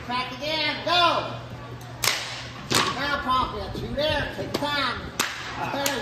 Crack again. Go. Now pump it. Through there. Take time. Stand